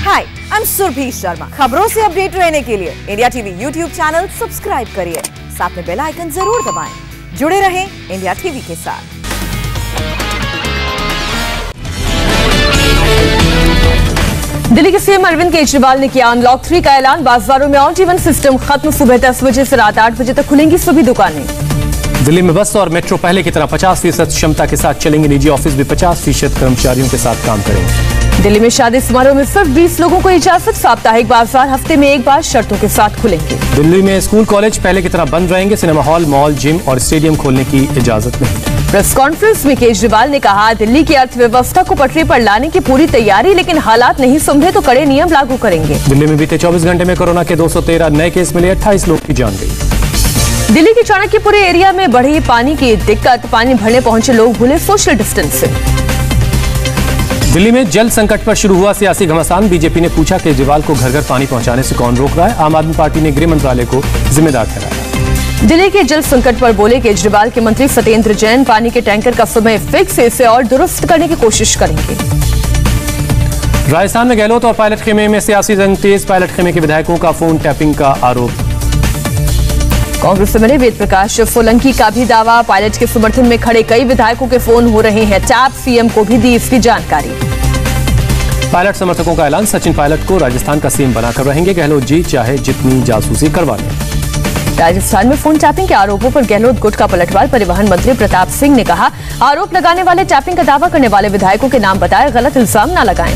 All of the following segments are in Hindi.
Hi, I am Surabhi Sharma. खबरों से अपडेट रहने के लिए India TV YouTube channel subscribe करिए, साथ में बेल आइकन जरूर दबाएं। जुड़े रहें इंडिया टीवी के साथ। दिल्ली के सीएम अरविंद केजरीवाल ने किया अनलॉक 3 का ऐलान। बाजारों में ऑन इवन सिस्टम खत्म। सुबह 10 बजे से रात 8 बजे तक खुलेंगी सभी दुकानें। दिल्ली में बस और मेट्रो पहले की तरह 50% क्षमता के साथ चलेंगे। निजी ऑफिस भी 50% कर्मचारियों के साथ काम करेंगे। दिल्ली में शादी समारोह में सिर्फ 20 लोगों को इजाजत। साप्ताहिक बाजार हफ्ते में एक बार शर्तों के साथ खुलेंगे। दिल्ली में स्कूल कॉलेज पहले की तरह बंद रहेंगे। सिनेमा हॉल, मॉल, जिम और स्टेडियम खोलने की इजाजत नहीं। प्रेस कॉन्फ्रेंस में केजरीवाल ने कहा, दिल्ली की अर्थव्यवस्था को पटरी पर लाने की पूरी तैयारी, लेकिन हालात नहीं संभले तो कड़े नियम लागू करेंगे। दिल्ली में बीते 24 घंटे में कोरोना के 213 नए केस मिले। 28 लोग की जान गई। दिल्ली के चाणक्यपुर एरिया में बढ़ी पानी की दिक्कत। पानी भरने पहुंचे लोग भूले सोशल डिस्टेंसिंग। दिल्ली में जल संकट पर शुरू हुआ सियासी घमासान। बीजेपी ने पूछा केजरीवाल को घर घर पानी पहुंचाने से कौन रोक रहा है। आम आदमी पार्टी ने गृह मंत्रालय को जिम्मेदार ठहराया। दिल्ली के जल संकट पर बोले केजरीवाल के मंत्री सत्येंद्र जैन, पानी के टैंकर का समय फिक्स, इसे और दुरुस्त करने की कोशिश करेंगे। राजस्थान में गहलोत और पायलट खेमे में सियासी जंग तेज। पायलट खेमे के विधायकों का फोन टैपिंग का आरोप। कांग्रेस से मिले वेद प्रकाश सोलंकी का भी दावा। पायलट के समर्थन में खड़े कई विधायकों के फोन हो रहे हैं टैप। सीएम को भी दी इसकी जानकारी। पायलट समर्थकों का ऐलान, सचिन पायलट को राजस्थान का सीएम बनाकर रहेंगे। गहलोत जी चाहे जितनी जासूसी करवा लें। राजस्थान में फोन टैपिंग के आरोपों पर गहलोत गुट का पलटवार। परिवहन मंत्री प्रताप सिंह ने कहा, आरोप लगाने वाले टैपिंग का दावा करने वाले विधायकों के नाम बताए, गलत इल्जाम न लगाएं।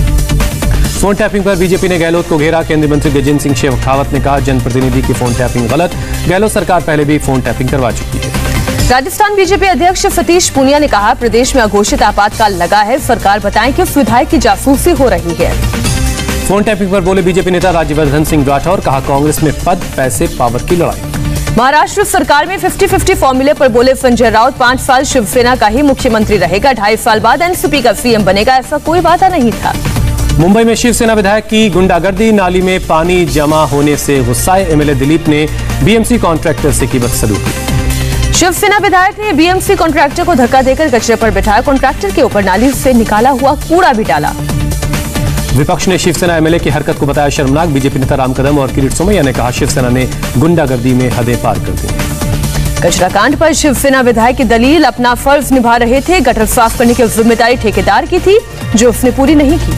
फोन टैपिंग पर बीजेपी ने गहलोत को घेरा। केंद्रीय मंत्री गजेंद्र सिंह शेखावत ने कहा, जनप्रतिनिधि की फोन टैपिंग गलत। गहलोत सरकार पहले भी फोन टैपिंग करवा चुकी है। राजस्थान बीजेपी अध्यक्ष सतीश पूनिया ने कहा, प्रदेश में अघोषित आपातकाल लगा है, सरकार बताएं कि उस विधायक की जासूसी हो रही है। फोन टैपिंग पर बोले बीजेपी नेता राज्यवर्धन सिंह राठौर, कहा कांग्रेस में पद, पैसे, पावर की लड़ाई। महाराष्ट्र सरकार में 50-50 फॉर्मूले पर बोले संजय राउत, 5 साल शिवसेना का ही मुख्यमंत्री रहेगा, 2.5 साल बाद एनसीपी का सीएम बनेगा, ऐसा कोई वादा नहीं था। मुंबई में शिवसेना विधायक की गुंडागर्दी। नाली में पानी जमा होने से गुस्साए एमएलए दिलीप ने बीएमसी कॉन्ट्रैक्टर से की बदसलूकी। शिवसेना विधायक ने बीएमसी कॉन्ट्रैक्टर को धक्का देकर कचरे पर बिठाया। कॉन्ट्रैक्टर के ऊपर नाली से निकाला हुआ कूड़ा भी डाला। विपक्ष ने शिवसेना एमएलए की हरकत को बताया शर्मनाक। बीजेपी नेता राम कदम और किरीट सोमैया ने कहा, शिवसेना ने गुंडागर्दी में हदें पार कर दी। कचरा कांड पर शिवसेना विधायक की दलील, अपना फर्ज निभा रहे थे, गटर साफ करने की जिम्मेदारी ठेकेदार की थी जो उसने पूरी नहीं की।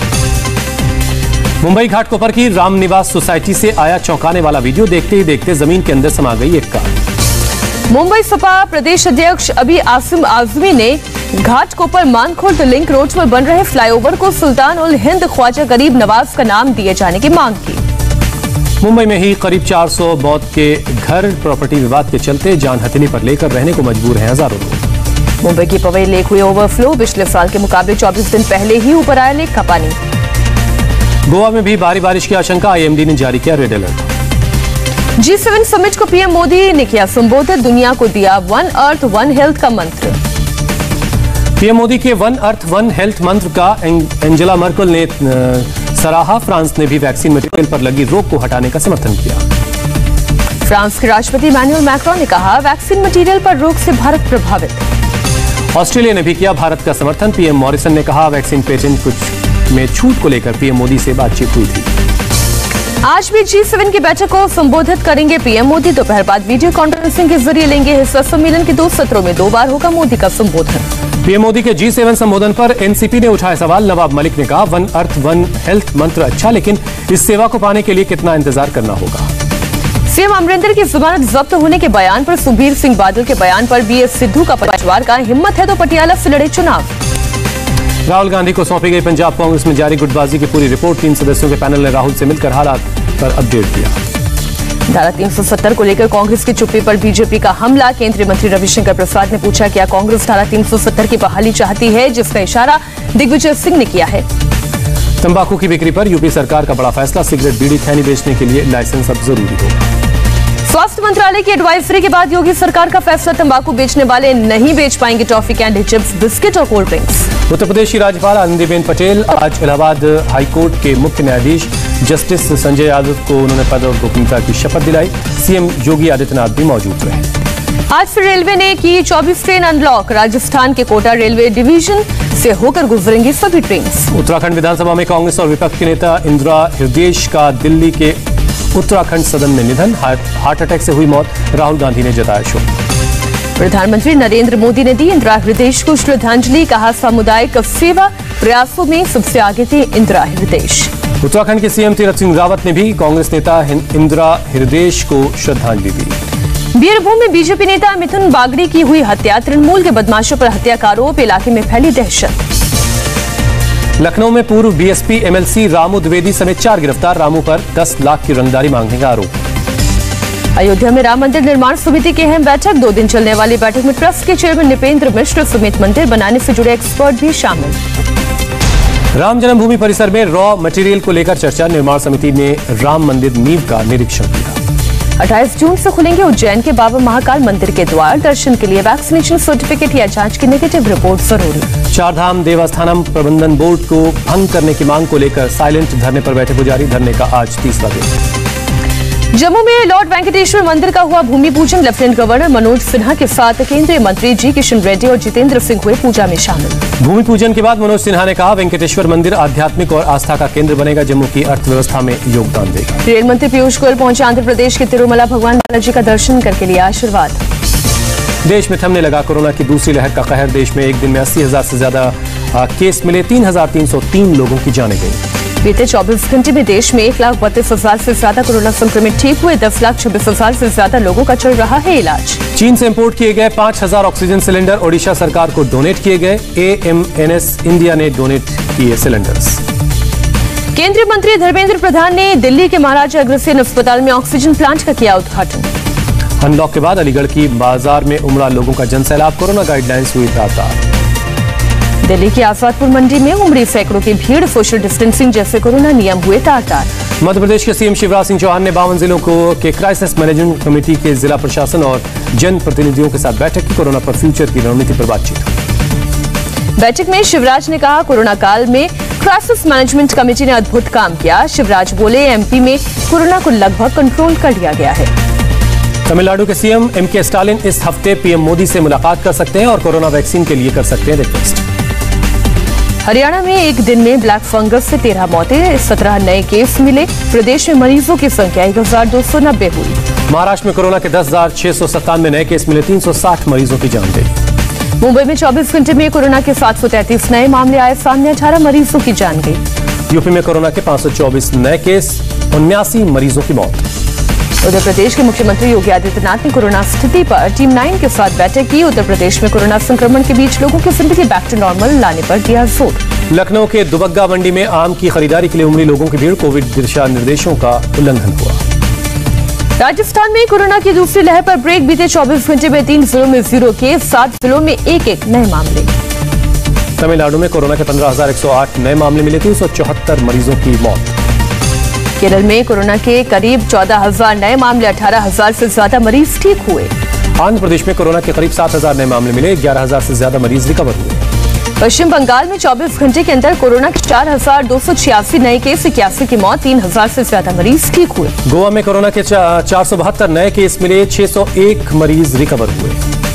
मुंबई घाटकोपर की रामनिवास सोसाइटी से आया चौंकाने वाला वीडियो। देखते ही देखते जमीन के अंदर समा गई एक कार। मुंबई सपा प्रदेश अध्यक्ष अभी आसिम आजमी ने घाटकोपर मानखुर्द लिंक रोड पर बन रहे फ्लाईओवर को सुल्तान उल हिंद ख्वाजा गरीब नवाज का नाम दिए जाने की मांग की। मुंबई में ही करीब 400 बौद्ध के घर प्रॉपर्टी विवाद के चलते जान हथेली पर लेकर रहने को मजबूर हैं हजारों लोग। मुंबई की पवई लेक हुई ओवरफ्लो। पिछले साल के मुकाबले 24 दिन पहले ही ऊपर आया लेक का पानी। गोवा में भी भारी बारिश की आशंका। आईएमडी ने जारी किया रेड अलर्ट। G7 समिट को पीएम मोदी ने किया संबोधित। दुनिया को दिया वन अर्थ वन हेल्थ का मंत्र। पीएम मोदी के वन अर्थ वन हेल्थ मंत्र का एंजेला मर्केल ने सराहा। फ्रांस ने भी वैक्सीन मटेरियल पर लगी रोक को हटाने का समर्थन किया। फ्रांस के राष्ट्रपति इमैनुअल मैक्रोन ने कहा, वैक्सीन मटेरियल पर रोक से भारत प्रभावित। ऑस्ट्रेलिया ने भी किया भारत का समर्थन। पीएम मॉरिसन ने कहा, वैक्सीन पेटेंट कुछ में छूट को लेकर पीएम मोदी से बातचीत हुई थी। आज भी G7 की बैठक को संबोधित करेंगे पीएम मोदी। दोपहर बाद वीडियो कॉन्फ्रेंसिंग के जरिए लेंगे हिस्सा। सम्मेलन के 2 सत्रों में 2 बार होगा मोदी का संबोधन। पीएम मोदी के G7 संबोधन पर एनसीपी ने उठाया सवाल। नवाब मलिक ने कहा, वन अर्थ वन हेल्थ मंत्र अच्छा, लेकिन इस सेवा को पाने के लिए कितना इंतजार करना होगा। सीएम अमरिंदर की जमानत जब्त होने के बयान पर सुखबीर सिंह बादल के बयान पर बीएस सिद्धू का पलटवार का, हिम्मत है तो पटियाला से लड़े चुनाव। राहुल गांधी को सौंपी गई पंजाब कांग्रेस में जारी गुटबाजी की पूरी रिपोर्ट। 3 सदस्यों के पैनल ने राहुल से मिलकर हालात पर अपडेट दिया। धारा 370 को लेकर कांग्रेस की चुप्पी पर बीजेपी का हमला। केंद्रीय मंत्री रविशंकर प्रसाद ने पूछा, क्या कांग्रेस धारा 370 की बहाली चाहती है, जिसका इशारा दिग्विजय सिंह ने किया है। तंबाकू की बिक्री पर यूपी सरकार का बड़ा फैसला। सिगरेट, बीड़ी, खैनी बेचने के लिए लाइसेंस अब जरूरी होगा। स्वास्थ्य मंत्रालय की एडवाइजरी के बाद योगी सरकार का फैसला, तंबाकू बेचने वाले नहीं बेच पाएंगे टॉफी, कैंडी, चिप्स, बिस्किट और कोल्ड ड्रिंक्स। उत्तर प्रदेश की राज्यपाल आनंदीबेन पटेल आज इलाहाबाद हाईकोर्ट के मुख्य न्यायाधीश जस्टिस संजय यादव को उन्होंने पद और गोपनीयता की शपथ दिलाई। सीएम योगी आदित्यनाथ भी मौजूद रहे। आज फिर रेलवे ने की 24 ट्रेन अनलॉक। राजस्थान के कोटा रेलवे डिवीजन से होकर गुजरेंगी सभी ट्रेन। उत्तराखंड विधानसभा में कांग्रेस और विपक्ष के नेता इंदिरा हृदय का दिल्ली के उत्तराखंड सदन में निधन। हार्ट अटैक से हुई मौत, राहुल गांधी ने जताया शोक। प्रधानमंत्री नरेंद्र मोदी ने दी इंदिरा हृदय को श्रद्धांजलि। कहा सामुदायिक सेवा प्रयासों में सबसे आगे थे इंदिरा हृदय। उत्तराखंड के सीएम तीरथ सिंह रावत ने भी कांग्रेस नेता इंदिरा हृदय को श्रद्धांजलि दी। बीरभूम में बीजेपी नेता मिथुन बागड़ी की हुई हत्या। तृणमूल के बदमाशों पर हत्या का आरोप। इलाके में फैली दहशत। लखनऊ में पूर्व बीएसपी एमएलसी रामू द्विवेदी समेत 4 गिरफ्तार। रामू पर 10 लाख की रंगदारी मांगने का आरोप। अयोध्या में राम मंदिर निर्माण समिति की अहम बैठक। 2 दिन चलने वाली बैठक में ट्रस्ट के चेयरमैन निपेंद्र मिश्र समेत मंदिर बनाने से जुड़े एक्सपर्ट भी शामिल। राम जन्मभूमि परिसर में रॉ मटेरियल को लेकर चर्चा। निर्माण समिति ने राम मंदिर नींव का निरीक्षण किया। 28 जून से खुलेंगे उज्जैन के बाबा महाकाल मंदिर के द्वार। दर्शन के लिए वैक्सीनेशन सर्टिफिकेट या जांच की नेगेटिव रिपोर्ट जरूरी। चारधाम देवस्थानम प्रबंधन बोर्ड को भंग करने की मांग को लेकर साइलेंट धरने पर बैठे पुजारी। धरने का आज 30वां दिन। जम्मू में लॉर्ड वेंकटेश्वर मंदिर का हुआ भूमि पूजन। लेफ्टिनेंट गवर्नर मनोज सिन्हा के साथ केंद्रीय मंत्री जी किशन रेड्डी और जितेंद्र सिंह हुए पूजा में शामिल। भूमि पूजन के बाद मनोज सिन्हा ने कहा वेंकटेश्वर मंदिर आध्यात्मिक और आस्था का केंद्र बनेगा, जम्मू की अर्थव्यवस्था में योगदान देगा। रेल मंत्री पीयूष गोयल पहुंचे आंध्र प्रदेश के तिरुमला। भगवान बालाजी का दर्शन करके लिया आशीर्वाद। देश में थमने लगा कोरोना की दूसरी लहर का कहर। देश में एक दिन में 80,000 से ज्यादा केस मिले। 3,303 लोगों की जानें गई। बीते 24 घंटे में देश में 1,32,000 से ज्यादा कोरोना संक्रमित ठीक हुए। 10,26,000 से ज्यादा लोगों का चल रहा है इलाज। चीन से इंपोर्ट किए गए 5,000 ऑक्सीजन सिलेंडर ओडिशा सरकार को डोनेट किए गए। AMNS इंडिया ने डोनेट किए सिलेंडर्स। केंद्रीय मंत्री धर्मेंद्र प्रधान ने दिल्ली के महाराजा अग्रसेन अस्पताल में ऑक्सीजन प्लांट का किया उद्घाटन। अनलॉक के बाद अलीगढ़ की बाजार में उमड़ा लोगों का जनसैलाब। कोरोना गाइडलाइंस हुई तार-तार। दिल्ली की आजादपुर मंडी में उमड़ी सैकड़ों की भीड़। सोशल डिस्टेंसिंग जैसे कोरोना नियम हुए तार-तार। मध्य प्रदेश के सीएम शिवराज सिंह चौहान ने 52 जिलों के क्राइसिस मैनेजमेंट कमेटी के जिला प्रशासन और जन प्रतिनिधियों के साथ बैठक की। कोरोना पर फ्यूचर की रणनीति पर बातचीत। बैठक में शिवराज ने कहा कोरोना काल में क्राइसिस मैनेजमेंट कमेटी ने अद्भुत काम किया। शिवराज बोले एमपी में कोरोना को लगभग कंट्रोल कर लिया गया है। तमिलनाडु के सीएम MK स्टालिन इस हफ्ते पीएम मोदी से मुलाकात कर सकते हैं और कोरोना वैक्सीन के लिए कर सकते हैं रिक्वेस्ट। हरियाणा में एक दिन में ब्लैक फंगस से 13 मौतें। 17 नए केस मिले। प्रदेश में मरीजों की संख्या 1,290 हुई। महाराष्ट्र में कोरोना के 10,697 नए केस मिले। 360 मरीजों की जान गई। मुंबई में 24 घंटे में कोरोना के 733 नए मामले आए। सामने 18 मरीजों की जान गई। यूपी में कोरोना के 524 नए केस। 79 मरीजों की मौत। उत्तर प्रदेश के मुख्यमंत्री योगी आदित्यनाथ ने कोरोना स्थिति पर टीम 9 के साथ बैठक की। उत्तर प्रदेश में कोरोना संक्रमण के बीच लोगों की जिंदगी बैक टू नॉर्मल लाने पर दिया जोर। लखनऊ के दुबग्गा मंडी में आम की खरीदारी के लिए उमड़ी लोगों की भीड़। कोविड दिशा निर्देशों का उल्लंघन हुआ। राजस्थान में कोरोना की दूसरी लहर पर ब्रेक। बीते 24 घंटे में 3 जिलों में 0 केस। 7 जिलों में 1-1 नए मामले। तमिलनाडु में कोरोना के 15,108 नए मामले मिले। 374 मरीजों की मौत। केरल में कोरोना के करीब 14,000 नए मामले। 18,000 से ज्यादा मरीज ठीक हुए। आंध्र प्रदेश में कोरोना के करीब 7,000 नए मामले मिले। 11,000 से ज्यादा मरीज रिकवर हुए। पश्चिम बंगाल में 24 घंटे के अंदर कोरोना के 4,286 नए केस। 81 की मौत। 3,000 से ज्यादा मरीज ठीक हुए। गोवा में कोरोना के 472 नए केस मिले। 601 मरीज रिकवर हुए।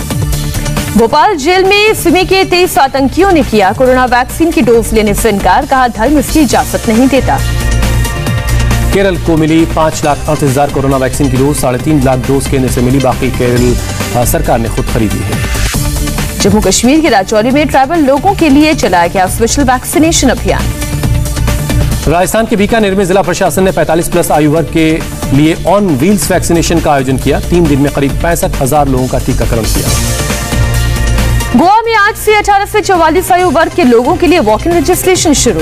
भोपाल जेल में सिमी के 23 आतंकियों ने किया कोरोना वैक्सीन की डोज लेने से इनकार। कहा धर्म इसकी इजाजत नहीं देता। केरल को मिली 5,38,000 कोरोना वैक्सीन की डोज। 3.5 लाख डोज केंद्र से मिली। बाकी केरल सरकार ने खुद खरीदी है। जम्मू कश्मीर के राजौरी में ट्राइबल लोगों के लिए चलाया गया स्पेशल वैक्सीनेशन अभियान। राजस्थान के बीकानेर में जिला प्रशासन ने 45+ आयु वर्ग के लिए ऑन व्हील्स वैक्सीनेशन का आयोजन किया। 3 दिन में करीब 65,000 लोगों का टीकाकरण किया। गोवा में आज से 18 से 44 आयु वर्ग के लोगों के लिए वॉक इन रजिस्ट्रेशन शुरू।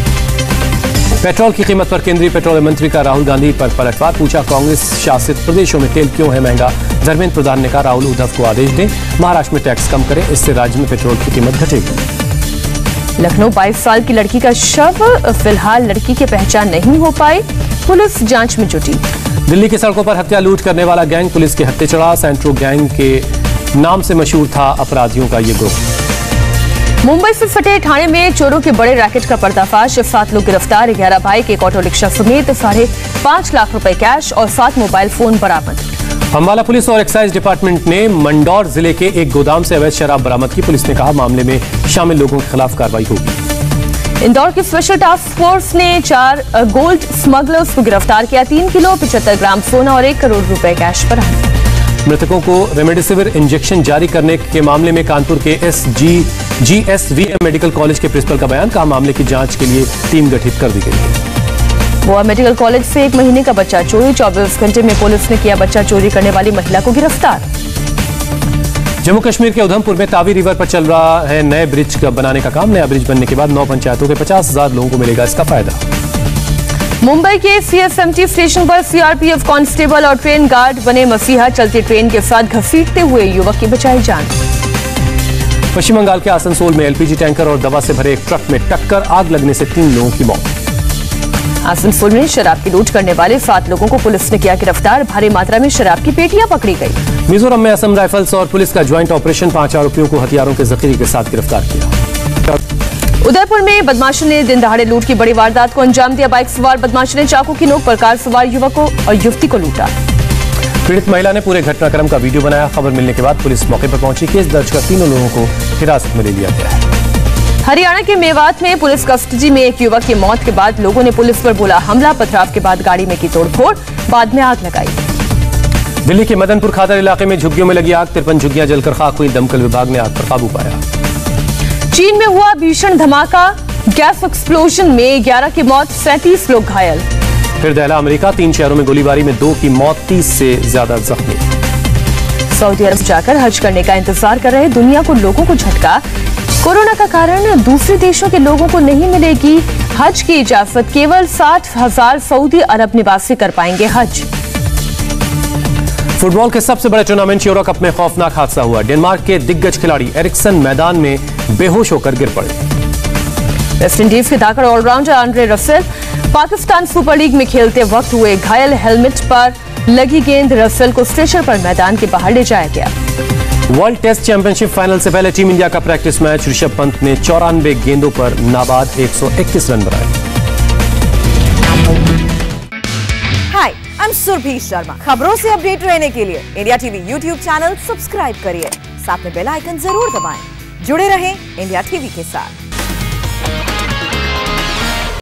पेट्रोल की कीमत पर केंद्रीय पेट्रोलियम मंत्री का राहुल गांधी पर पलटवार। पूछा कांग्रेस शासित प्रदेशों में तेल क्यों है महंगा। धर्मेंद्र प्रधान ने कहा राहुल उद्धव को आदेश दें महाराष्ट्र में टैक्स कम करें, इससे राज्य में पेट्रोल की कीमत घटेगी। लखनऊ 22 साल की लड़की का शव। फिलहाल लड़की की पहचान नहीं हो पाई। पुलिस जांच में जुटी। दिल्ली की सड़कों पर हत्या लूट करने वाला गैंग पुलिस के हत्थे चढ़ा। सेंट्रो गैंग के नाम से मशहूर था अपराधियों का ये ग्रुप। मुंबई से सटे ठाणे में चोरों के बड़े रैकेट का पर्दाफाश, 7 लोग गिरफ्तार, 11 बाइक, एक ऑटो रिक्शा समेत 5.5 लाख रुपए कैश और 7 मोबाइल फोन बरामद। अम्बाला पुलिस और एक्साइज डिपार्टमेंट ने मंदसौर जिले के एक गोदाम से अवैध शराब बरामद की। पुलिस ने कहा मामले में शामिल लोगों के खिलाफ कार्रवाई होगी। इंदौर की स्पेशल टास्क फोर्स ने 4 गोल्ड स्मगलर्स को गिरफ्तार किया। 3 किलो 75 ग्राम सोना और 1 करोड़ रुपए कैश बरामद। मृतकों को रेमडेसिविर इंजेक्शन जारी करने के मामले में कानपुर के GSVM मेडिकल कॉलेज के प्रिंसिपल का बयान। कहा मामले की जांच के लिए टीम गठित कर दी गई है। गोवा मेडिकल कॉलेज से 1 महीने का बच्चा चोरी, 24 घंटे में पुलिस ने किया बच्चा चोरी करने वाली महिला को गिरफ्तार। जम्मू कश्मीर के उधमपुर में तावी रिवर पर चल रहा है नए ब्रिज बनाने का काम। नया ब्रिज बनने के बाद 9 पंचायतों के 50,000 लोगों को मिलेगा इसका फायदा। मुंबई के CSMT स्टेशन पर CRPF कांस्टेबल और ट्रेन गार्ड बने मसीहा, चलती ट्रेन के साथ घसीटते हुए युवक की बचाई जान। पश्चिम बंगाल के आसनसोल में LPG टैंकर और दवा से भरे एक ट्रक में टक्कर, आग लगने से 3 लोगों की मौत। आसनसोल में शराब की लूट करने वाले 7 लोगों को पुलिस ने किया गिरफ्तार। भारी मात्रा में शराब की पेटियां पकड़ी गई। मिजोरम में असम राइफल्स और पुलिस का ज्वाइंट ऑपरेशन, 5 आरोपियों को हथियारों के जखीरे के साथ गिरफ्तार किया। उदयपुर में बदमाशों ने दिन दहाड़े लूट की बड़ी वारदात को अंजाम दिया। बाइक सवार बदमाशों ने चाकू की नोक पर कार सवार युवकों और युवती को लूटा। पीड़ित महिला ने पूरे घटनाक्रम का वीडियो बनाया। खबर मिलने के बाद पुलिस मौके पर पहुंची। केस दर्ज कर 3 लोगों को हिरासत में ले लिया गया है। हरियाणा के मेवात में पुलिस कस्टडी में एक युवक की मौत के बाद लोगों ने पुलिस पर बोला हमला। पथराव के बाद गाड़ी में की तोड़फोड़, बाद में आग लगाई। दिल्ली के मदनपुर खादर इलाके में झुग्गियों में लगी आग, 53 झुग्गियां जलकर खाक हुई। दमकल विभाग ने आग पर काबू पाया। चीन में हुआ भीषण धमाका, गैस एक्सप्लोजन में 11 की मौत, 37 लोग घायल। फिर दहला अमेरिका, 3 शहरों में गोलीबारी में 2 की मौत, 30 से ज्यादा जख्मी। सऊदी अरब जाकर हज करने का इंतजार कर रहे दुनिया को लोगों को झटका। कोरोना का कारण दूसरे देशों के लोगों को नहीं मिलेगी हज की इजाजत। केवल 60,000 सऊदी अरब निवासी कर पाएंगे हज। फुटबॉल के सबसे बड़े टूर्नामेंट यूरो कप में खौफनाक हादसा हुआ। डेनमार्क के दिग्गज खिलाड़ी एरिक्सन मैदान में बेहोश होकर गिर पड़े। वेस्टइंडीज के धाकड़ all rounder Andre Russell Pakistan super league में खेलते वक्त हुए घायल। हेलमेट पर लगी गेंद रसेल को स्ट्रेचर पर मैदान के बाहर ले जाया गया। वर्ल्ड टेस्ट चैंपियनशिप फाइनल से पहले टीम इंडिया का प्रैक्टिस मैच। ऋषभ पंत ने 94 गेंदों पर नाबाद 121 रन बनाए। Hi, I am Surabhi Sharma. खबरों से अपडेट रहने के लिए India TV YouTube channel subscribe करिए, साथ में बेल आइकन जरूर दबाएं। जुड़े रहें इंडिया टीवी के साथ।